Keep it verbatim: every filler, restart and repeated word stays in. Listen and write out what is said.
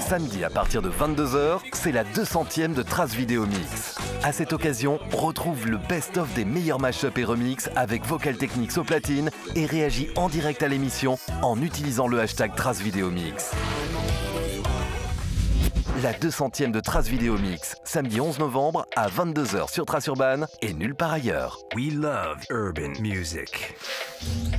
Samedi à partir de vingt-deux heures, c'est la deux centième de Trace Vidéo Mix. À cette occasion, retrouve le best-of des meilleurs mashups et remix avec Vocal Techniques au platine et réagis en direct à l'émission en utilisant le hashtag Trace Vidéo Mix. La deux centième de Trace Vidéo Mix, samedi onze novembre à vingt-deux heures sur Trace Urban et nulle part ailleurs. We love urban music.